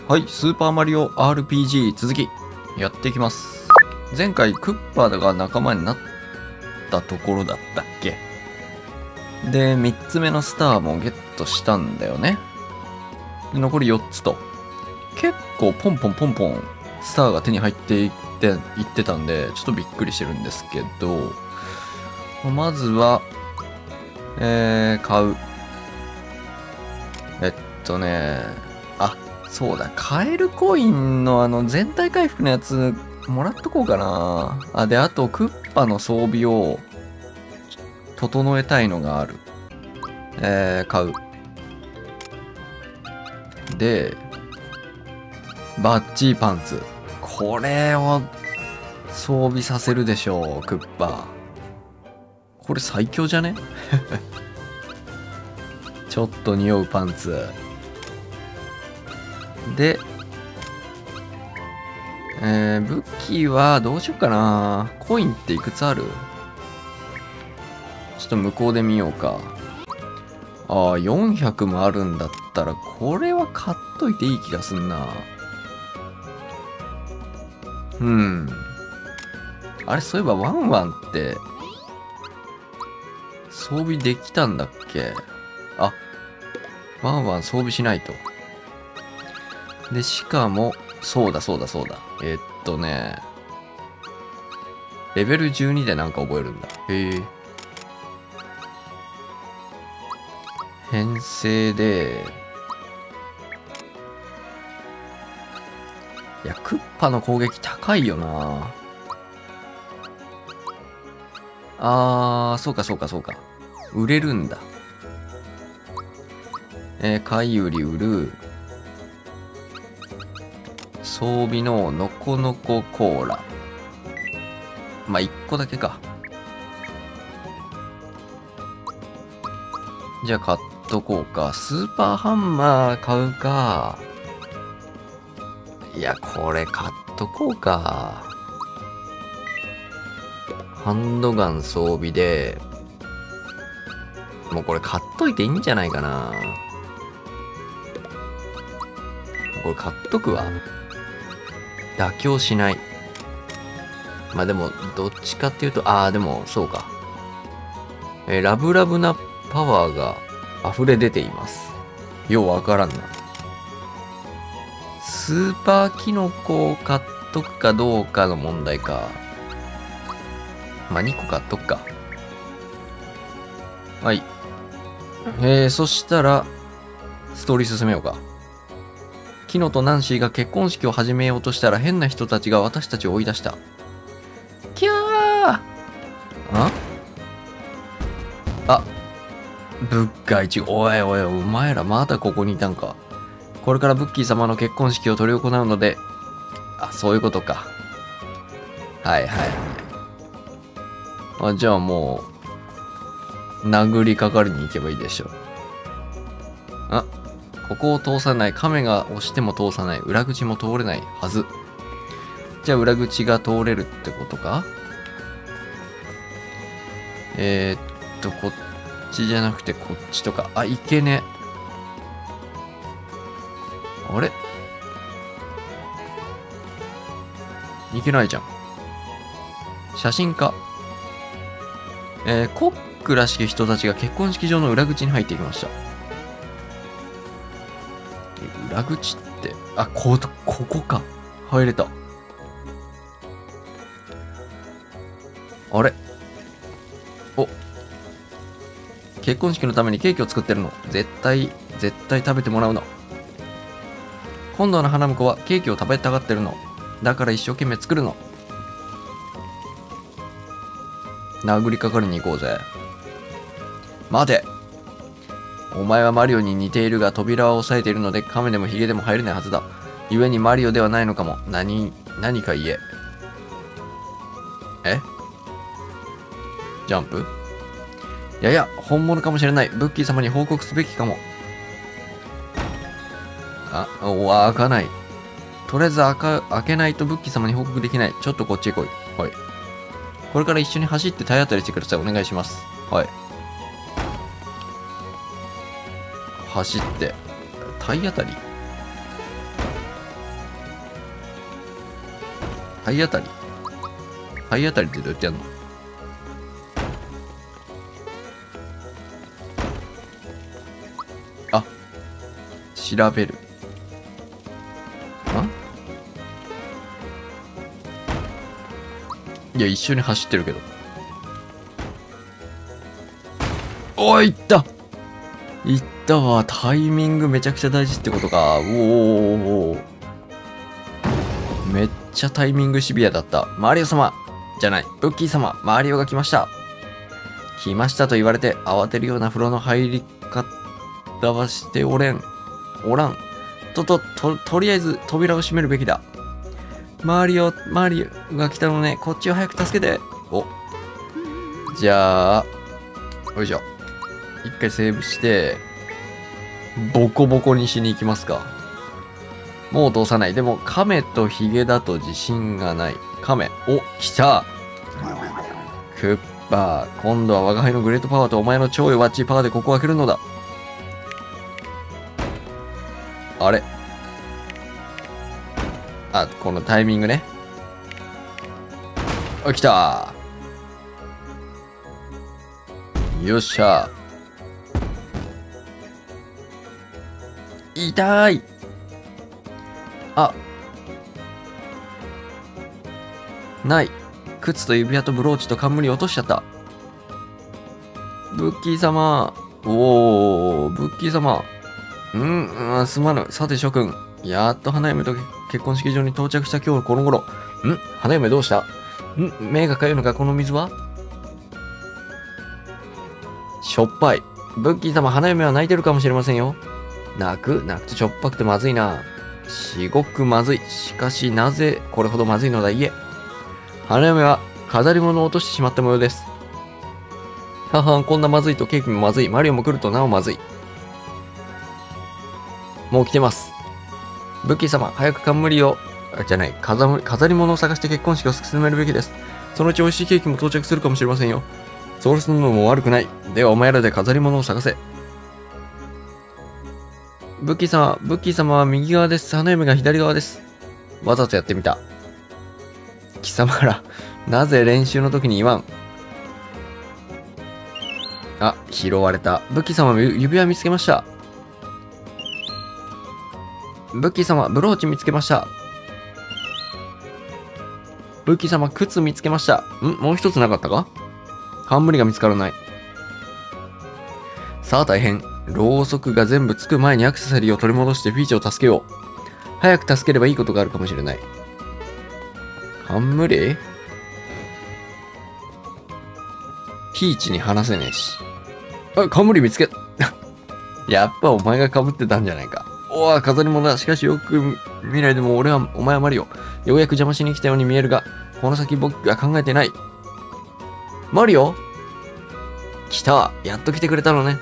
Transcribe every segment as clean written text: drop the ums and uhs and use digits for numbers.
はい、スーパーマリオ RPG 続きやっていきます。前回クッパが仲間になったところだったっけで、3つ目のスターもゲットしたんだよね。で残り4つと。結構ポンポンポンポンスターが手に入っていってたんで、ちょっとびっくりしてるんですけど、まずは、買う。あ、そうだ、カエルコインの全体回復のやつもらっとこうかな。あ、で、あとクッパの装備を整えたいのがある。買う。で、バッチーパンツ。これを装備させるでしょう、クッパ。これ最強じゃねちょっと匂うパンツ。で、武器はどうしようかな。コインっていくつある？ちょっと向こうで見ようか。ああ、400もあるんだったら、これは買っといていい気がすんな。あれ、そういえばワンワンって、装備できたんだっけ？あ、ワンワン装備しないと。で、しかも、そうだ。レベル12でなんか覚えるんだ。へえ。編成で、いや、クッパの攻撃高いよな。そうか。売れるんだ。買い売り売る。装備のノコノココーラ。まあ、1個だけか。じゃあ買っとこうか。スーパーハンマー買うか。いや、これ買っとこうか。ハンドガン装備で、もうこれ買っといていいんじゃないかな。これ買っとくわ。妥協しない。まあでも、どっちかっていうと、でも、そうか。ラブラブなパワーが溢れ出ています。ようわからんな。スーパーキノコを買っとくかどうかの問題か。まあ、2個買っとくか。はい。そしたら、ストーリー進めようか。キノとナンシーが結婚式を始めようとしたら変な人たちが私たちを追い出した。キャー！ブッカイチ。おい、お前らまだここにいたんか。これからブッキー様の結婚式を執り行うので、そういうことか。はい。じゃあもう、殴りかかりに行けばいいでしょう。ここを通さない。亀が押しても通さない。裏口も通れないはず。じゃあ裏口が通れるってことか？こっちじゃなくてこっちとか。いけね。あれ？いけないじゃん。写真家。コックらしき人たちが結婚式場の裏口に入っていきました。裏口って、ここか。入れた。あれ？結婚式のためにケーキを作ってるの。絶対食べてもらうの。今度の花婿はケーキを食べたがってるの。だから一生懸命作るの。殴りかかりに行こうぜ。待て。お前はマリオに似ているが扉を押さえているので亀でもヒゲでも入れないはずだ。故にマリオではないのかも。何か言え。ジャンプ？いや、本物かもしれない。ブッキー様に報告すべきかも。開かない。とりあえず開けないとブッキー様に報告できない。ちょっとこっちへ来い。はい。これから一緒に走って体当たりしてください。お願いします。はい。走って。体当たり？ 体当たり体当たりってどうやってやんの？あ、調べる。いや、一緒に走ってるけど。おい、行った行ったわ。タイミングめちゃくちゃ大事ってことか。おお。めっちゃタイミングシビアだった。マリオ様じゃない。ブッキー様、マリオが来ました。来ましたと言われて慌てるような風呂の入り方はしておらん。とりあえず扉を閉めるべきだ。マリオが来たのね。こっちを早く助けて。お。じゃあ、よいしょ。一回セーブして、ボコボコにしに行きますか。もう通さない。でも、亀とヒゲだと自信がない。亀。お、来た。クッパー。今度は我が輩のグレートパワーとお前の超弱っちいパワーでここを開けるのだ。あれ？あ、このタイミングね。あ、来た。よっしゃ。痛い。あ。ない。靴と指輪とブローチと冠落としちゃった。ブッキー様。おー、ブッキー様。すまぬ。さて諸君。やっと花嫁と結婚式場に到着した今日この頃。花嫁どうした？目がかゆいのかこの水は？しょっぱい。ブッキー様、花嫁は泣いてるかもしれませんよ。泣くとしょっぱくてまずいな。至極まずい。しかしなぜこれほどまずいのだいえ。花嫁は飾り物を落としてしまった模様です。こんなまずいとケーキもまずい。マリオも来るとなおまずい。もう来てます。ブッキー様、早く冠を、飾り物を探して結婚式を進めるべきです。そのうち美味しいケーキも到着するかもしれませんよ。そうするのも悪くない。ではお前らで飾り物を探せ。ブッキー様は右側です。花嫁が左側です。わざとやってみた。貴様ら、なぜ練習の時に言わん？あ、拾われた。ブッキー様、指輪見つけました。ブッキー様、ブローチ見つけました。ブッキー様、靴見つけました。もう一つなかったか？冠が見つからない。さあ大変。ろうそくが全部つく前にアクセサリーを取り戻してフィーチを助けよう。早く助ければいいことがあるかもしれない。冠？ピーチに話せねえし。あ、冠見つけ、やっぱお前が被ってたんじゃないか。おお、飾り物だ。しかしよく見ないでもお前はマリオ。ようやく邪魔しに来たように見えるが、この先僕が考えてない。マリオ？来た。やっと来てくれたのね。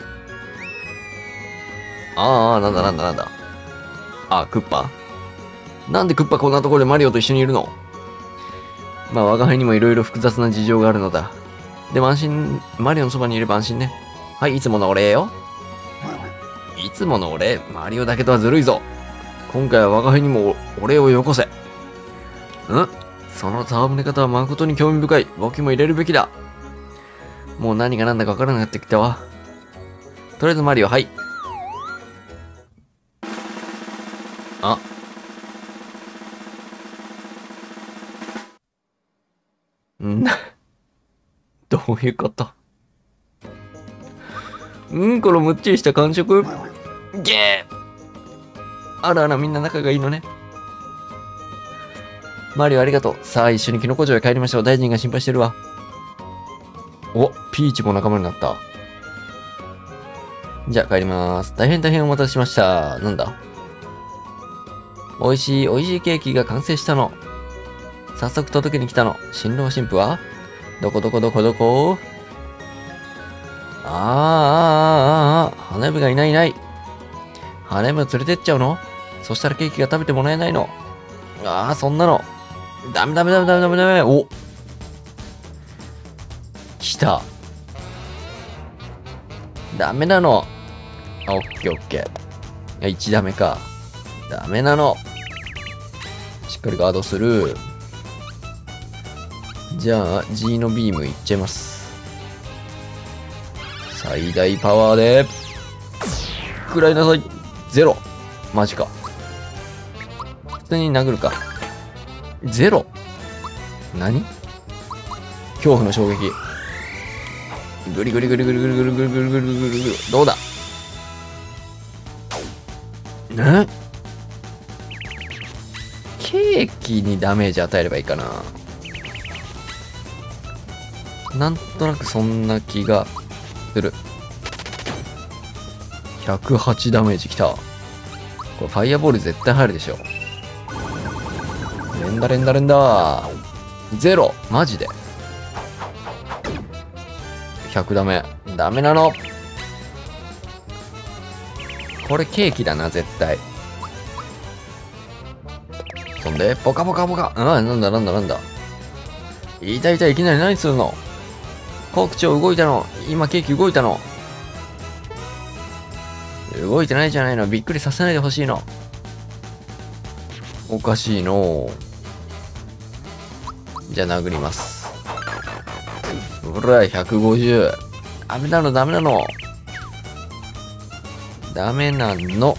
なんだ。あ、クッパ？なんでクッパこんなところでマリオと一緒にいるの？まあ、我が輩にもいろいろ複雑な事情があるのだ。でも安心、マリオのそばにいれば安心ね。はい、いつものお礼よ。いつものお礼？マリオだけとはずるいぞ。今回は我が輩にもお礼をよこせ。その戯れ方は誠に興味深い。僕も入れるべきだ。もう何が何だか分からなくなってきたわ。とりあえずマリオ、はい。どういうこと？このむっちりした感触。ゲー！あらあら、みんな仲がいいのね。マリオありがとう。さあ、一緒にキノコ城へ帰りましょう。大臣が心配してるわ。お、ピーチも仲間になった。じゃあ帰ります。大変お待たせしました。なんだ？美味しいケーキが完成したの。早速届けに来たの。新郎新婦は？どこ？花嫁がいない。花嫁を連れてっちゃうの？そしたらケーキが食べてもらえないの。そんなの。ダメ。お！来た。ダメなの。オッケー。1ダメか。ダメなの。しっかりガードする。 じゃあ G のビームいっちゃいます。最大パワーで食らいなさい。ゼロ。マジか。普通に殴るか。ゼロ。何？恐怖の衝撃。ぐりぐりぐりぐりぐりぐりぐりぐりぐりぐりぐりぐり。どうだ？ね？ケーキにダメージ与えればいいかな。なんとなくそんな気がする。108ダメージきた。これファイアボール絶対入るでしょ。連打連打連打。ゼロ。マジで。100ダメ。ダメなの。これケーキだな、絶対。そんで、ポカポカポカ。なんだなんだなんだ。いたいきなり何するの？コーク長動いたの。今ケーキ動いたの。動いてないじゃないの。びっくりさせないでほしいの。おかしいの。じゃあ殴ります。ほら、150。ダメなの、ダメなの。ダメなの。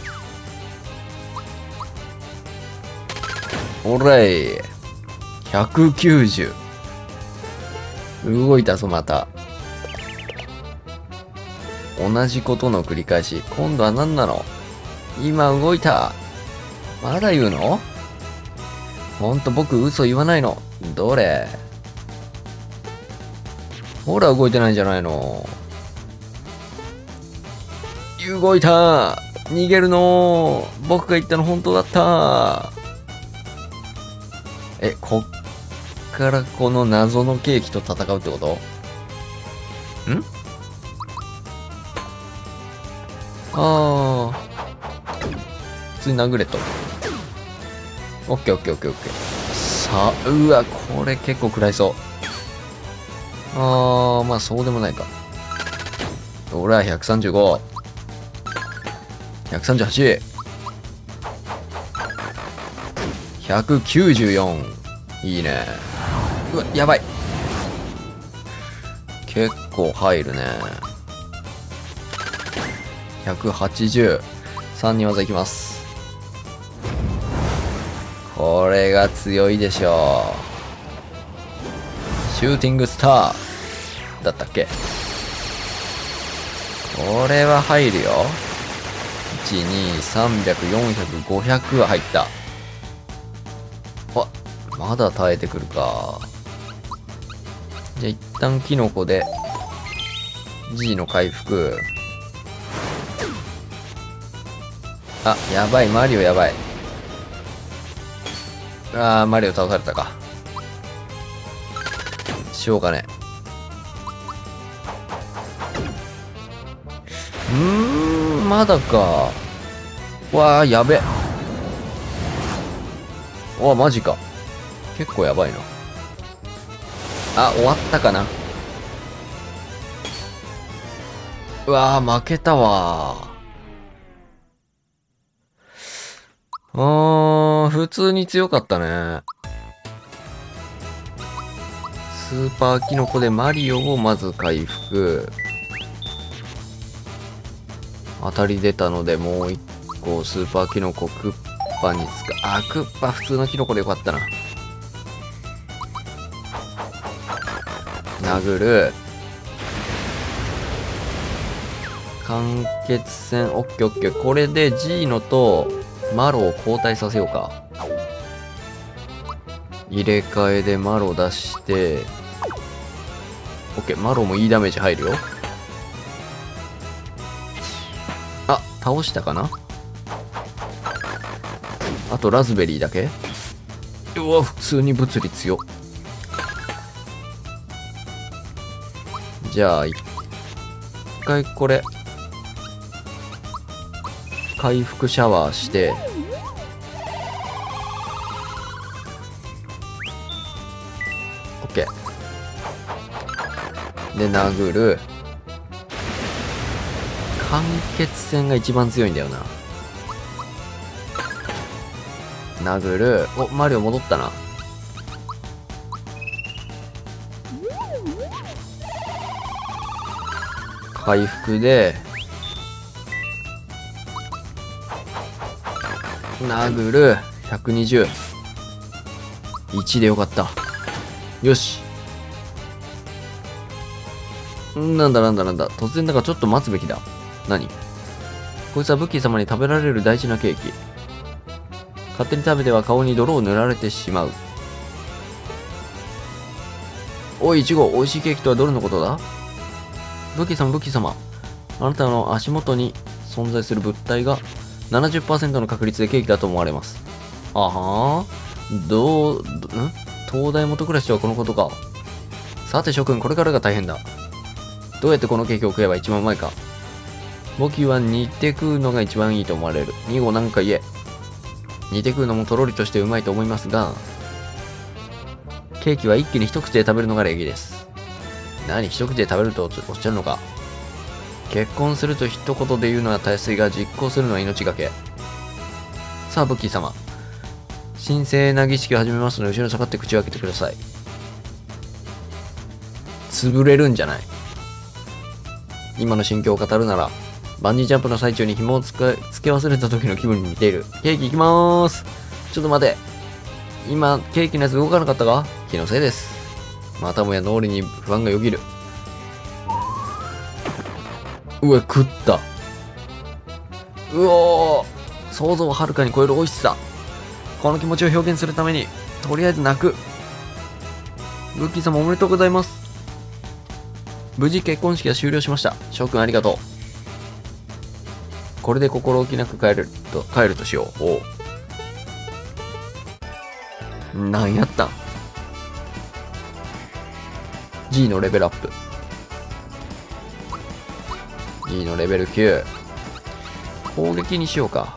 ほらい。190。動いたぞ、また。同じことの繰り返し。今度は何なの？今動いた。まだ言うの？ほんと僕嘘言わないの。どれ？ほら動いてないんじゃないの。動いた。逃げるの。僕が言ったの本当だった。こっからこの謎のケーキと戦うってこと？ん？ああ。普通に殴れと。オッケーオッケーオッケーオッケー。さあ、うわ、これ結構食らいそう。まあそうでもないか。俺は135。138。194。いいね。うわ、やばい。結構入るね。180。3人技いきます。これが強いでしょう。シューティングスターだったっけ？これは入るよ。1、2、300、400、500は入った。あ、まだ耐えてくるか。じゃあ一旦キノコで G の回復。あ、やばい、マリオやばい。マリオ倒されたか。しょうがねえ。まだか。わあ、やべ。マジか。結構やばいな。終わったかな。うわあ、負けたわ。普通に強かったね。スーパーキノコでマリオをまず回復。当たり出たのでもう一個スーパーキノコクッパにクッパ普通のキノコでよかったな。殴る。間欠戦。オッケーオッケー。これでジーノとマロを交代させようか。入れ替えでマロ出して。オッケー。マロもいいダメージ入るよ。倒したかな。あとラズベリーだけ。うわ、普通に物理強。じゃあ一回これ回復シャワーして、オッケーで殴る。間欠戦が一番強いんだよな。殴る。マリオ戻ったな。 回復で、殴る。120。1でよかった。よし。なんだ。突然だからちょっと待つべきだ。何？こいつはブッキー様に食べられる大事なケーキ。勝手に食べては顔に泥を塗られてしまう。おい、イチゴ、美味しいケーキとはどれのことだ？ブッキー様。あなたの足元に存在する物体が 70% の確率でケーキだと思われます。あはー？東大元暮らしはこのことか。さて諸君、これからが大変だ。どうやってこのケーキを食えば一番うまいか。僕は煮て食うのが一番いいと思われる。2号なんか言え。煮て食うのもとろりとしてうまいと思いますが、ケーキは一気に一口で食べるのが礼儀です。何、一口で食べるとおっしゃるのか。結婚すると一言で言うのはたやすいが、実行するのは命がけ。さあ、ブッキー様。神聖な儀式を始めますので、後ろに下がって口を開けてください。潰れるんじゃない？今の心境を語るなら、バンジージャンプの最中に紐をつけ忘れた時の気分に似ている。ケーキ行きまーす。ちょっと待て。今、ケーキのやつ動かなかったか？気のせいです。またもや脳裏に不安がよぎる。うわ、食った。うおー、想像をはるかに超える美味しさ。この気持ちを表現するために、とりあえず泣く。ブッキー様おめでとうございます。無事結婚式が終了しました。翔くんありがとう。これで心置きなく帰るとしよう。おう。なんやったん？ G のレベルアップ。G のレベル9。攻撃にしようか。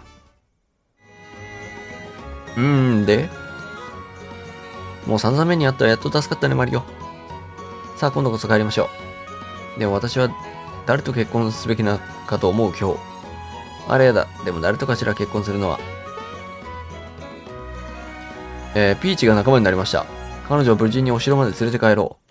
でもう3座目にあったらやっと助かったね、マリオ。さあ、今度こそ帰りましょう。でも私は誰と結婚すべきなかと思う今日。あれやだ。でも誰とかしら結婚するのは。ピーチが仲間になりました。彼女を無事にお城まで連れて帰ろ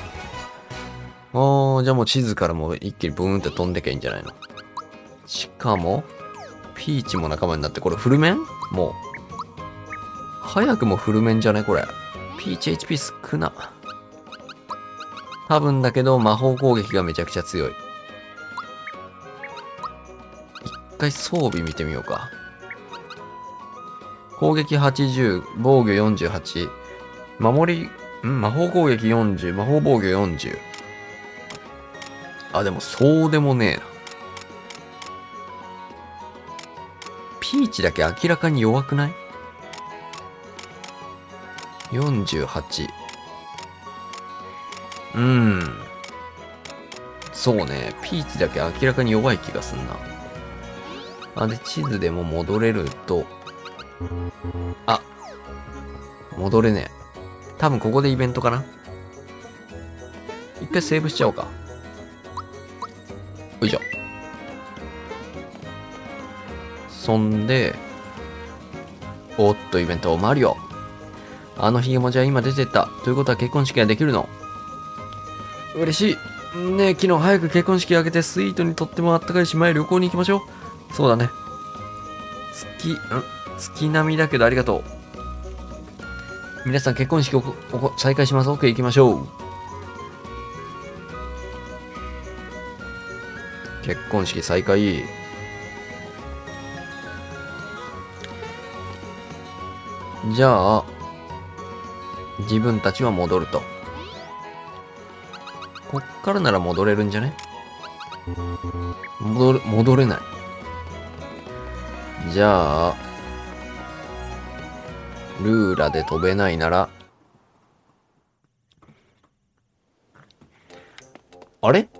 う。じゃあもう地図からもう一気にブーンって飛んでけんじゃないの。しかも、ピーチも仲間になって、これフルメン？もう。早くもフルメンじゃねこれ。ピーチ HP 少な。多分だけど魔法攻撃がめちゃくちゃ強い。一回装備見てみようか。攻撃80、防御48、魔法攻撃40、魔法防御40。あ、でもそうでもねえな。ピーチだけ明らかに弱くない？ 48。そうね。ピーチだけ明らかに弱い気がすんな。で、地図でも戻れると、戻れねえ。多分ここでイベントかな。一回セーブしちゃおうか。よいしょ。そんで、おっと、イベント、マリオ。あのヒゲもじゃあ今出てった。ということは結婚式ができるの？嬉しい。ねえ、昨日早く結婚式挙げてスイートにとってもあったかい島へ旅行に行きましょう。そうだね。月並みだけどありがとう。皆さん結婚式を再開します。OK、行きましょう。結婚式再開。じゃあ、自分たちは戻ると。こっからなら戻れるんじゃね？戻れない。じゃあ、ルーラで飛べないなら、あれ？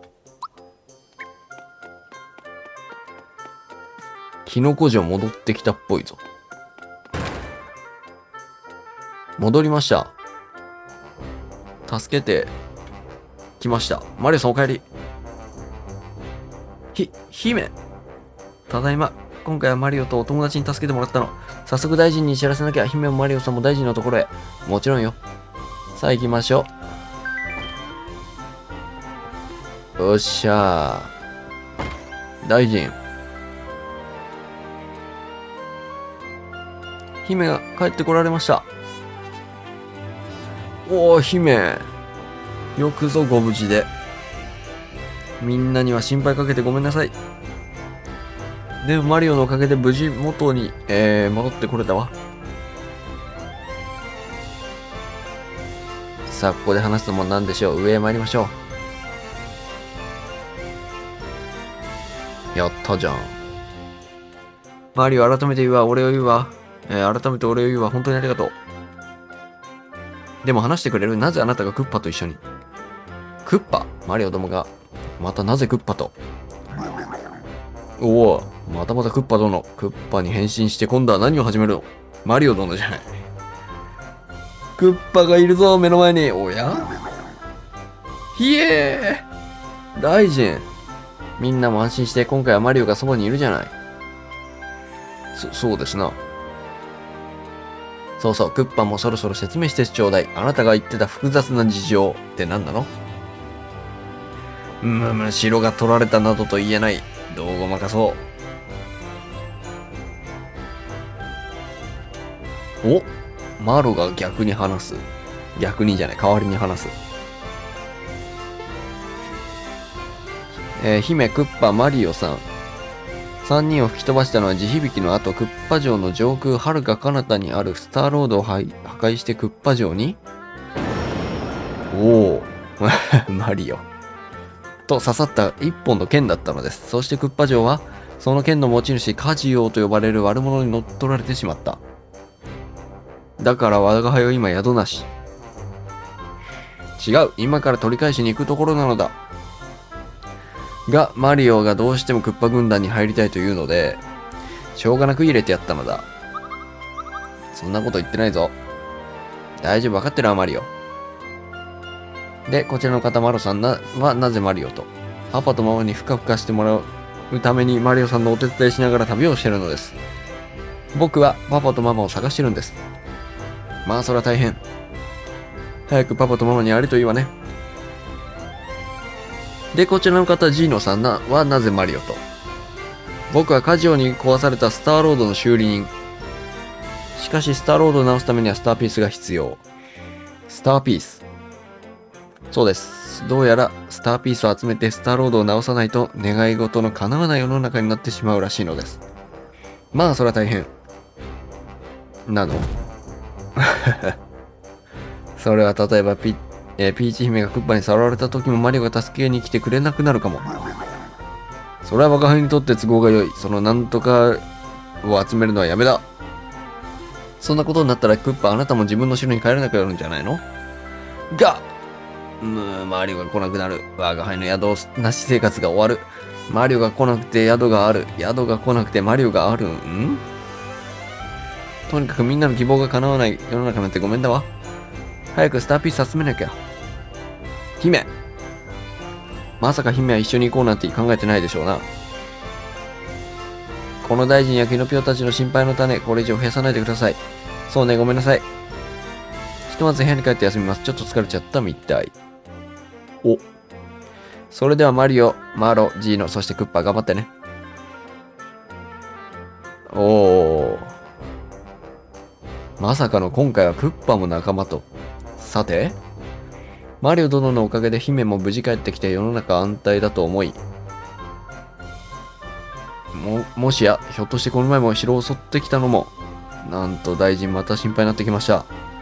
キノコ城戻ってきたっぽいぞ。戻りました。助けてきました。マリオさんお帰り。姫。ただいま。今回はマリオとお友達に助けてもらったの。早速大臣に知らせなきゃ。姫もマリオさんも大臣のところへ。もちろんよ。さあ行きましょう。よっしゃ大臣。姫が帰ってこられました。おお、姫。よくぞご無事で。みんなには心配かけてごめんなさい。でもマリオのおかげで無事元に、戻ってこれたわ。さあ、ここで話すのも何でしょう。上へ参りましょう。やったじゃん。マリオ、改めて言うわ。俺を言うわ。改めて俺を言うわ。本当にありがとう。でも話してくれる？なぜあなたがクッパと一緒に？クッパ？マリオどもが、またなぜクッパと？おお、またまたクッパ殿。クッパに変身して今度は何を始めるの？マリオ殿じゃない。クッパがいるぞ、目の前に。おや？ひえー！大臣。みんなも安心して、今回はマリオがそばにいるじゃない。そうですな。そうそう、クッパもそろそろ説明してちょうだい。あなたが言ってた複雑な事情って何なの？城が取られたなどと言えない。どうごまかそう。お、マロが逆に話す。逆にじゃない、代わりに話す。姫、クッパ、マリオさん。3人を吹き飛ばしたのは地響きの後、クッパ城の上空遥か彼方にあるスターロードを破壊してクッパ城におおマリオ。と刺さった一本の剣だったのです。そしてクッパ城は、その剣の持ち主カジオと呼ばれる悪者に乗っ取られてしまった。だから我が輩は今宿なし。違う、今から取り返しに行くところなのだ。が、マリオがどうしてもクッパ軍団に入りたいというので、しょうがなく入れてやったのだ。そんなこと言ってないぞ。大丈夫、分かってるわ、マリオ。で、こちらの方、マロさんはなぜマリオと。パパとママにふかふかしてもらうためにマリオさんのお手伝いしながら旅をしてるのです。僕はパパとママを探してるんです。まあ、それは大変。早くパパとママに会えるといいわね。で、こちらの方、ジーノさんはなぜマリオと。僕はカジオに壊されたスターロードの修理人。しかし、スターロードを直すためにはスターピースが必要。スターピース。そうです。どうやら、スターピースを集めてスターロードを直さないと、願い事の叶わない世の中になってしまうらしいのです。まあ、それは大変。なのそれは例えばピーチ姫がクッパにさらわれた時もマリオが助けに来てくれなくなるかも。それは我が輩にとって都合が良い。そのなんとかを集めるのはやめだ。そんなことになったらクッパあなたも自分の城に帰れなくなるんじゃないの？がマリオが来なくなる。我が輩の宿なし生活が終わる。マリオが来なくて宿がある。宿が来なくてマリオがある。とにかくみんなの希望が叶わない世の中なんてごめんだわ。早くスターピース集めなきゃ。姫。まさか姫は一緒に行こうなんて考えてないでしょうな。この大臣やキノピオたちの心配の種、これ以上増やさないでください。そうね、ごめんなさい。ひとまず部屋に帰って休みます。ちょっと疲れちゃったみたい。お。それではマリオ、マロ、ジーノ、そしてクッパ頑張ってね。おー。まさかの今回はクッパも仲間と。さて、マリオ殿のおかげで姫も無事帰ってきて世の中安泰だと思い、もしや、ひょっとしてこの前も城を襲ってきたのも、なんと大臣また心配になってきました。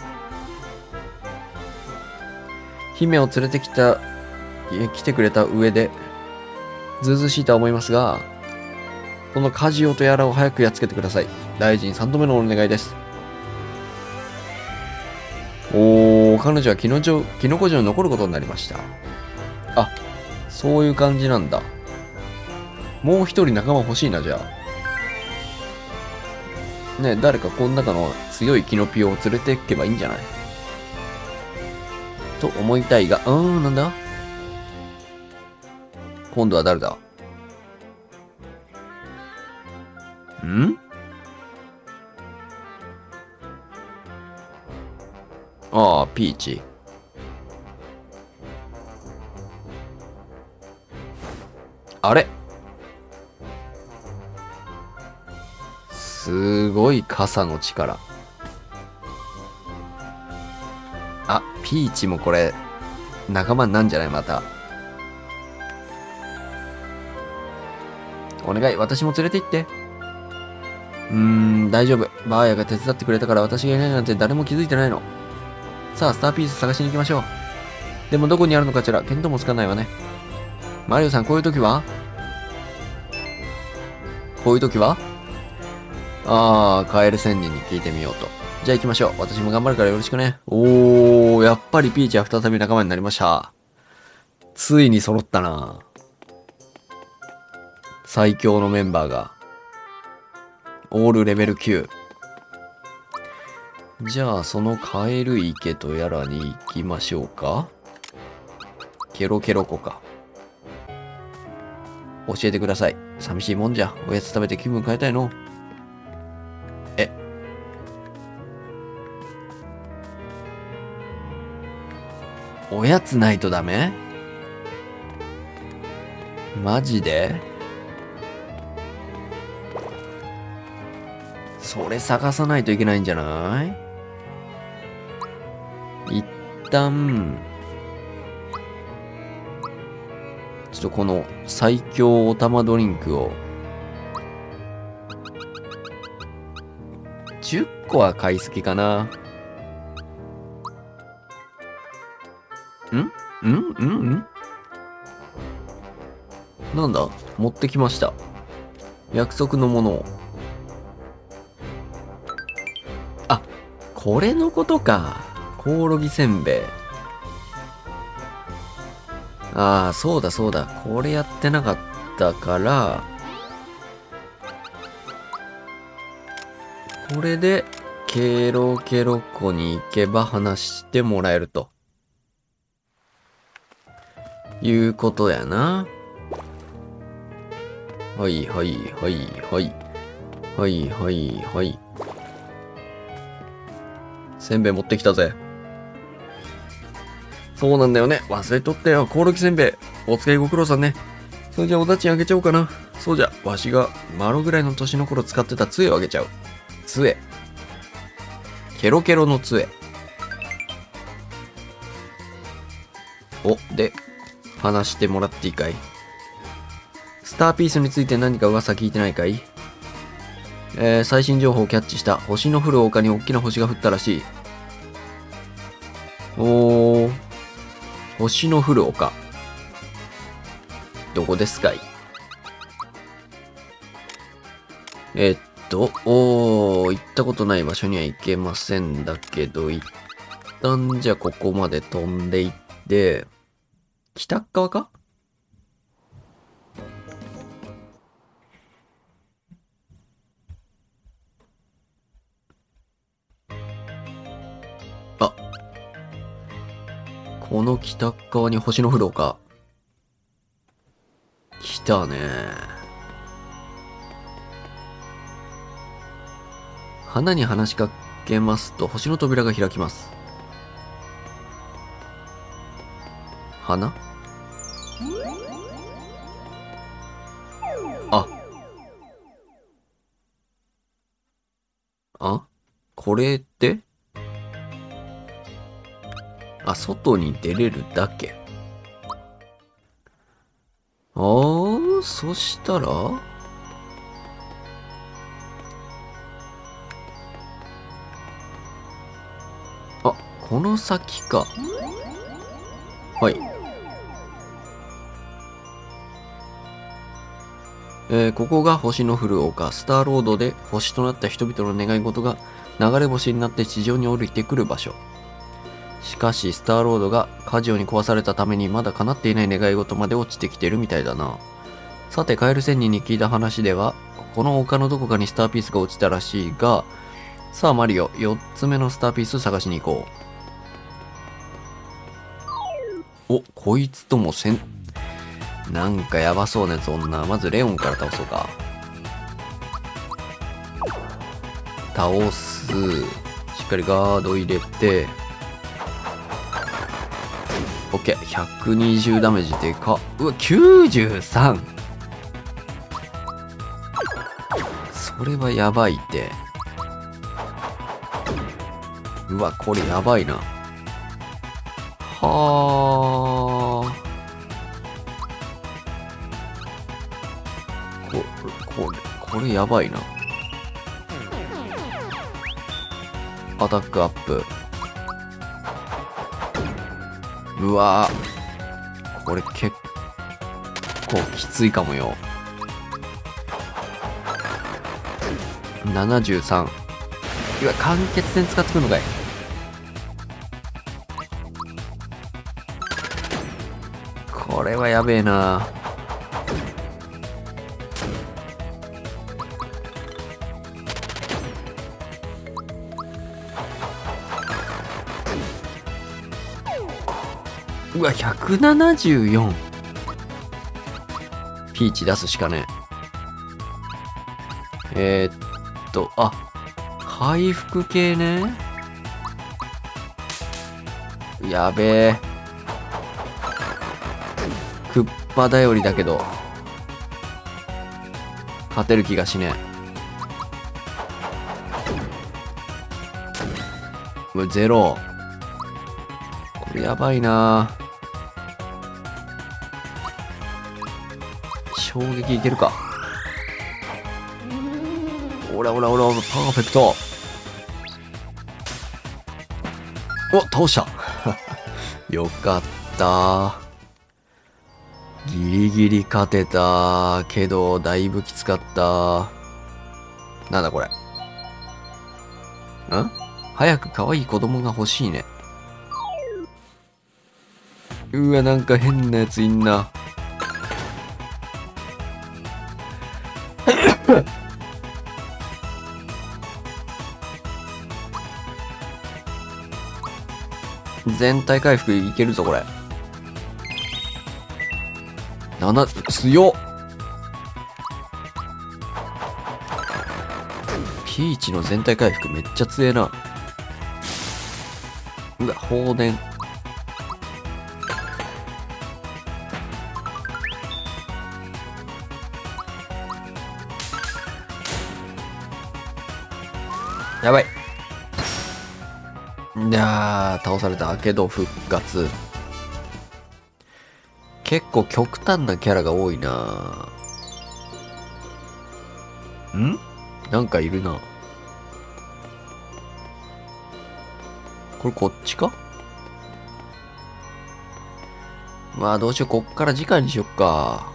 姫を連れて来てくれた上で、ずうずうしいとは思いますが、このカジオとやらを早くやっつけてください。大臣3度目のお願いです。おー、彼女はキノコ城に残ることになりました。あ、そういう感じなんだ。もう一人仲間欲しいな、じゃあ。ね、誰かこの中の強いキノピオを連れていけばいいんじゃないと思いたいが、なんだ今度は誰だああ、ピーチ。あれすごい傘の力。あ、ピーチもこれ、仲間になんじゃないまた。お願い、私も連れて行って。大丈夫。バーヤが手伝ってくれたから私がいないなんて誰も気づいてないの。さあ、スターピース探しに行きましょう。でもどこにあるのかしら、見当もつかないわね。マリオさん、こういう時はカエル仙人に聞いてみようと。じゃあ行きましょう。私も頑張るからよろしくね。おー、やっぱりピーチは再び仲間になりました。ついに揃ったな。最強のメンバーが。オールレベル9。じゃあ、そのカエル池とやらに行きましょうか。ケロケロ湖か。教えてください。寂しいもんじゃ。おやつ食べて気分変えたいの。おやつないとダメ？マジで？それ探さないといけないんじゃない？一旦、ちょっとこの最強お玉ドリンクを、10個は買いすぎかな。なんだ？持ってきました。約束のものを。あ、これのことか。コオロギせんべい。ああ、そうだそうだ。これやってなかったから、これで、ケロケロ湖に行けば話してもらえると。いうことやな。はいはいはいはい。はいはいはい。せんべい持ってきたぜ。そうなんだよね。忘れとったよ。コオロギせんべい。お使いご苦労さんね。それじゃあおだちんあげちゃおうかな。そうじゃ、わしがマロぐらいの年の頃使ってた杖をあげちゃう。杖。ケロケロの杖。お、で、話してもらっていいかい？スターピースについて何か噂聞いてないかい？最新情報をキャッチした。星の降る丘に大きな星が降ったらしい。おー。星の降る丘。どこですかい？行ったことない場所には行けませんだけど、一旦じゃあここまで飛んでいって、北側か？あ、この北側に星の降る丘。来たね。花に話しかけますと星の扉が開きます。花？これって？外に出れるだけ。そしたらこの先か。はい。ここが星の降る丘、スターロードで星となった人々の願い事が流れ星になって地上に降りてくる場所。しかし、スターロードが火事に壊されたためにまだ叶っていない願い事まで落ちてきてるみたいだな。さて、カエル仙人に聞いた話では、この丘のどこかにスターピースが落ちたらしいが、さあマリオ、4つ目のスターピース探しに行こう。こいつともなんかやばそうなやつ女。まずレオンから倒そうか。倒す。しっかりガード入れて。オッケー。120ダメージでか。93！ これはやばいって。うわ、これやばいな。はあ。これやばいな。アタックアップ。うわぁ。これ結構きついかもよ。73。うわ、間欠点使ってくるのかい。これはやべえな。うわ、174。ピーチ出すしかねえ。あ、回復系ね。やべえ。クッパ頼りだけど、勝てる気がしねえ。うわ、ゼロ。これやばいな。衝撃いけるか。オラ、パーフェクト。お、倒した。よかった。ギリギリ勝てた。けど、だいぶきつかった。なんだこれ。早く可愛い子供が欲しいね。うわ、なんか変なやついんな。全体回復いけるぞ、これ。強っ。ピーチの全体回復めっちゃ強えな。うわ、放電。やばい。いやー、倒されたけど復活。結構極端なキャラが多いな。なんかいるな。これこっちか。まあどうしよう、こっから次回にしよっか。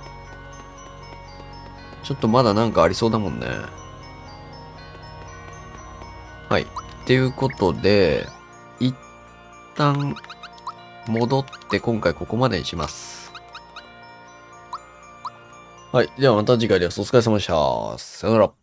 ちょっとまだなんかありそうだもんね。はい。っていうことで、一旦戻って今回ここまでにします。はい。ではまた次回です。お疲れ様でした。さよなら。